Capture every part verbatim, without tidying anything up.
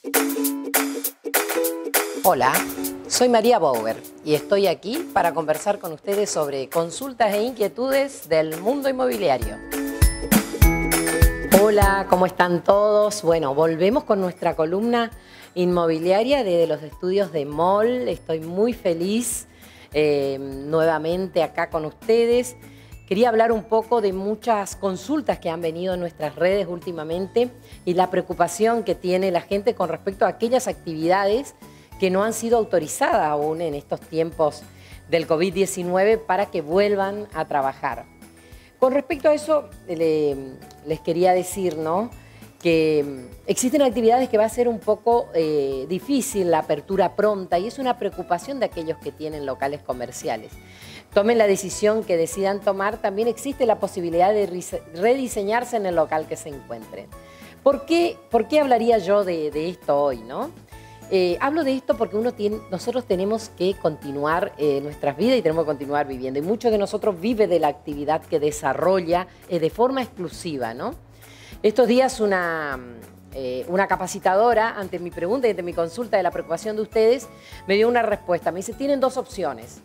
Hola, soy María Bauer y estoy aquí para conversar con ustedes sobre consultas e inquietudes del mundo inmobiliario. Hola, ¿cómo están todos? Bueno, volvemos con nuestra columna inmobiliaria desde los estudios de MOL. Estoy muy feliz eh, nuevamente acá con ustedes. Quería hablar un poco de muchas consultas que han venido en nuestras redes últimamente y la preocupación que tiene la gente con respecto a aquellas actividades que no han sido autorizadas aún en estos tiempos del COVID diecinueve para que vuelvan a trabajar. Con respecto a eso, le, les quería decir, ¿no?, que existen actividades que va a ser un poco eh, difícil la apertura pronta y es una preocupación de aquellos que tienen locales comerciales. Tomen la decisión que decidan tomar, también existe la posibilidad de rediseñarse en el local que se encuentren. ¿Por qué, por qué hablaría yo de, de esto hoy, no? Eh, hablo de esto porque uno tiene, nosotros tenemos que continuar eh, nuestras vidas y tenemos que continuar viviendo. Y muchos de nosotros vive de la actividad que desarrolla eh, de forma exclusiva, ¿no? Estos días una, eh, una capacitadora, ante mi pregunta y ante mi consulta de la preocupación de ustedes, me dio una respuesta. Me dice, tienen dos opciones.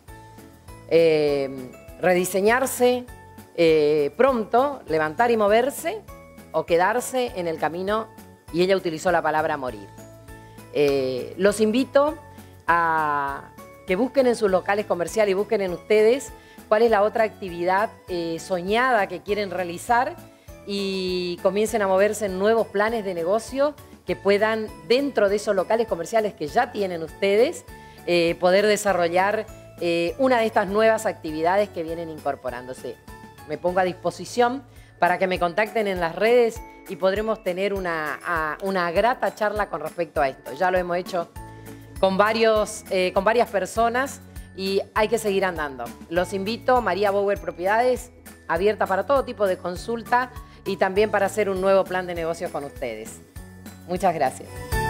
Eh, rediseñarse eh, pronto, levantar y moverse, o quedarse en el camino, y ella utilizó la palabra morir. Eh, los invito a que busquen en sus locales comerciales y busquen en ustedes cuál es la otra actividad eh, soñada que quieren realizar y comiencen a moverse en nuevos planes de negocio que puedan, dentro de esos locales comerciales que ya tienen ustedes, eh, poder desarrollar eh, una de estas nuevas actividades que vienen incorporándose. Me pongo a disposición para que me contacten en las redes y podremos tener una, una grata charla con respecto a esto. Ya lo hemos hecho con, varios, eh, con varias personas y hay que seguir andando. Los invito, María Bauer Propiedades, abierta para todo tipo de consulta y también para hacer un nuevo plan de negocio con ustedes. Muchas gracias.